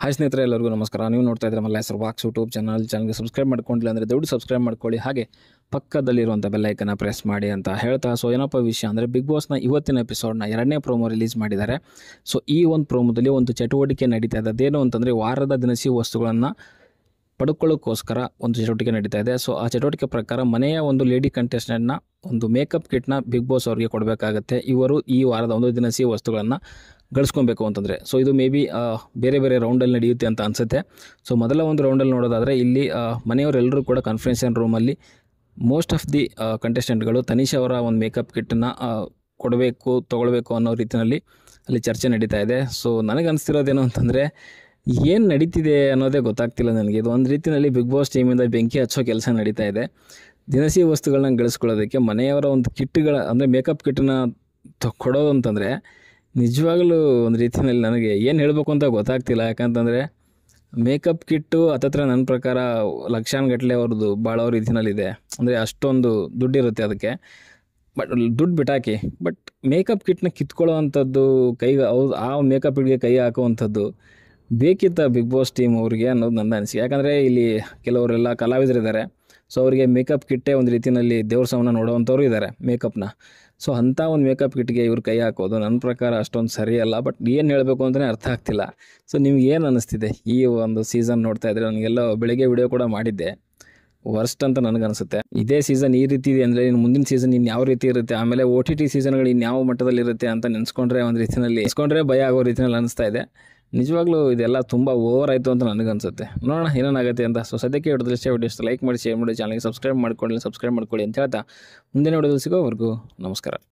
Hi ಸ್ನೇಹಿತರೆ, ಎಲ್ಲರಿಗೂ ನಮಸ್ಕಾರ. ನೀವು ನೋಡ್ತಾ ಇದ್ರೆ ಮಲ್ಲ ಹೆಸರು ವಾಕ್ಸ್ ಯೂಟ್ಯೂಬ್ ಚಾನಲ್ಗೆ ಸಬ್ಸ್ಕ್ರೈಬ್ ಮಾಡ್ಕೊಂಡಿಲ್ಲ ಅಂದರೆ ದಯವಿಟ್ಟು ಸಬ್ಸ್ಕ್ರೈಬ್ ಮಾಡ್ಕೊಳ್ಳಿ. ಹಾಗೆ ಪಕ್ಕದಲ್ಲಿರುವಂಥ ಬೆಲ್ಲೈಕನ್ನ ಪ್ರೆಸ್ ಮಾಡಿ ಅಂತ ಹೇಳ್ತಾ, ಸೊ ಏನಪ್ಪ ವಿಷಯ ಅಂದರೆ ಬಿಗ್ ಬಾಸ್ನ ಇವತ್ತಿನ ಎಪಿಸೋಡ್ನ 2ನೇ ಪ್ರೋಮೋ ರಿಲೀಸ್ ಮಾಡಿದ್ದಾರೆ. ಸೊ ಈ ಒಂದು ಪ್ರೋಮೋದಲ್ಲಿ ಒಂದು ಚಟುವಟಿಕೆ ನಡೀತಾ ಇದೆ. ಅದೇನು ಅಂತಂದರೆ ವಾರದ ದಿನಸಿ ವಸ್ತುಗಳನ್ನು ಪಡ್ಕೊಳ್ಳೋಕ್ಕೋಸ್ಕರ ಒಂದು ಚಟುವಟಿಕೆ ನಡೀತಾ ಇದೆ. ಸೊ ಆ ಚಟುವಟಿಕೆ ಪ್ರಕಾರ ಮನೆಯ ಒಂದು ಲೇಡಿ ಕಂಟೆಸ್ಟೆಂಟ್ನ ಒಂದು ಮೇಕಪ್ ಕಿಟ್ನ ಬಿಗ್ ಬಾಸ್ ಅವ್ರಿಗೆ ಕೊಡಬೇಕಾಗತ್ತೆ. ಇವರು ಈ ವಾರದ ಒಂದು ದಿನಸಿ ವಸ್ತುಗಳನ್ನು ಗಳಿಸ್ಕೊಬೇಕು ಅಂತಂದರೆ. ಸೊ ಇದು ಮೇ ಬಿ ಬೇರೆ ಬೇರೆ ರೌಂಡಲ್ಲಿ ನಡೆಯುತ್ತೆ ಅಂತ ಅನಿಸುತ್ತೆ. ಸೊ ಮೊದಲ ಒಂದು ರೌಂಡಲ್ಲಿ ನೋಡೋದಾದರೆ ಇಲ್ಲಿ ಮನೆಯವರೆಲ್ಲರೂ ಕೂಡ ಕಾನ್ಫರೆನ್ಸಿಯನ್ ರೂಮಲ್ಲಿ ಮೋಸ್ಟ್ ಆಫ್ ದಿ ಕಂಟೆಸ್ಟೆಂಟ್ಗಳು ತನಿಷ್ ಅವರ ಒಂದು ಮೇಕಪ್ ಕಿಟ್ಟನ್ನು ತೊಗೊಳ್ಬೇಕು ಅನ್ನೋ ರೀತಿಯಲ್ಲಿ ಅಲ್ಲಿ ಚರ್ಚೆ ನಡೀತಾ ಇದೆ. ಸೊ ನನಗೆ ಅನಿಸ್ತಿರೋದೇನು ಅಂತಂದರೆ ಏನು ನಡೀತಿದೆ ಅನ್ನೋದೇ ಗೊತ್ತಾಗ್ತಿಲ್ಲ ನನಗೆ. ಇದು ಒಂದು ರೀತಿಯಲ್ಲಿ ಬಿಗ್ ಬಾಸ್ ಟೀಮಿಂದ ಬೆಂಕಿ ಹಚ್ಚೋ ಕೆಲಸ ನಡೀತಾ ಇದೆ. ದಿನಸಿ ವಸ್ತುಗಳನ್ನ ಗಳಿಸ್ಕೊಳ್ಳೋದಕ್ಕೆ ಮನೆಯವರ ಒಂದು ಕಿಟ್ಗಳ ಅಂದರೆ ಮೇಕಪ್ ಕಿಟ್ಟನ್ನ ಕೊಡೋದು ಅಂತಂದರೆ ನಿಜವಾಗಲೂ ಒಂದು ರೀತಿಯಲ್ಲಿ ನನಗೆ ಏನು ಹೇಳಬೇಕು ಅಂತ ಗೊತ್ತಾಗ್ತಿಲ್ಲ. ಯಾಕಂತಂದರೆ ಮೇಕಪ್ ಕಿಟ್ಟು ಹತ್ತತ್ರ ನನ್ನ ಪ್ರಕಾರ ಲಕ್ಷಾನುಗಟ್ಟಲೆ ಅವ್ರದ್ದು ಭಾಳೋ ರೀತಿಯಲ್ಲಿದೆ. ಅಂದರೆ ಅಷ್ಟೊಂದು ದುಡ್ಡಿರುತ್ತೆ ಅದಕ್ಕೆ. ಬಟ್ ದುಡ್ಡು ಬಿಟ್ಟಾಕಿ, ಬಟ್ ಮೇಕಪ್ ಕಿಟ್ನ ಕಿತ್ಕೊಳ್ಳೋ ಅಂಥದ್ದು ಆ ಮೇಕಪ್ ಕಿಟ್ಗೆ ಕೈ ಹಾಕುವಂಥದ್ದು ಬೇಕಿತ್ತ ಬಿಗ್ ಬಾಸ್ ಟೀಮ್ ಅವ್ರಿಗೆ ಅನ್ನೋದು ನನ್ನ ಅನಿಸಿಕೆ. ಯಾಕಂದರೆ ಇಲ್ಲಿ ಕೆಲವರೆಲ್ಲ ಕಲಾವಿದರಿದ್ದಾರೆ. ಸೊ ಅವರಿಗೆ ಮೇಕಪ್ ಕಿಟ್ಟೇ ಒಂದು ರೀತಿಯಲ್ಲಿ ದೇವ್ರ ಸಾವನ್ನ ನೋಡೋವಂಥವ್ರು ಇದ್ದಾರೆ ಮೇಕಪ್ನ. ಸೊ ಅಂಥ ಒಂದು ಮೇಕಪ್ ಕಿಟ್ಗೆ ಇವ್ರು ಕೈ ಹಾಕೋದು ನನ್ನ ಪ್ರಕಾರ ಅಷ್ಟೊಂದು ಸರಿಯಲ್ಲ. ಬಟ್ ಏನು ಹೇಳಬೇಕು ಅಂತಲೇ ಅರ್ಥ ಆಗ್ತಿಲ್ಲ. ಸೊ ನಿಮ್ಗೆ ಏನು ಅನ್ನಿಸ್ತಿದೆ ಈ ಒಂದು ಸೀಸನ್ ನೋಡ್ತಾ ಇದ್ದರೆ? ನನಗೆಲ್ಲ ಬೆಳಿಗ್ಗೆ ವಿಡಿಯೋ ಕೂಡ ಮಾಡಿದ್ದೆ, ವರ್ಸ್ಟ್ ಅಂತ ನನಗನ್ಸುತ್ತೆ. ಇದೇ ಸೀಸನ್ ಈ ರೀತಿ ಇದೆ ಅಂದರೆ ಇನ್ನು ಮುಂದಿನ ಸೀಸನ್ ಇನ್ಯಾವ ರೀತಿ ಇರುತ್ತೆ, ಆಮೇಲೆ OTT ಸೀಸನ್ಗಳು ಇನ್ಯಾವ ಮಟ್ಟದಲ್ಲಿರುತ್ತೆ ಅಂತ ನೆನೆಸ್ಕೊಂಡ್ರೆ ಒಂದು ರೀತಿಯಲ್ಲಿ ಭಯ ಆಗೋ ರೀತಿಯಲ್ಲಿ ಅನಿಸ್ತಾ ಇದೆ. ನಿಜವಾಗ್ಲೂ ಇದೆಲ್ಲ ತುಂಬ ಓವರ್ ಆಯಿತು ಅಂತ ನನಗನ್ಸುತ್ತೆ. ನೋಡೋಣ ಏನೇನಾಗುತ್ತೆ ಅಂತ. ಸೊ ಸದ್ಯಕ್ಕೆ ವಿಡಿಯೋ ಲೈಕ್ ಮಾಡಿ, ಶೇರ್ ಮಾಡಿ, ಚಾನಲ್ಗೆ ಸಬ್ಸ್ಕ್ರೈಬ್ ಮಾಡ್ಕೊಳ್ಳಿ ಅಂತ ಹೇಳ್ತಾ ಮುಂದಿನ ವಿಡಿಯೋದಲ್ಲಿ ಸಿಗೋವರೆಗೂ ನಮಸ್ಕಾರ.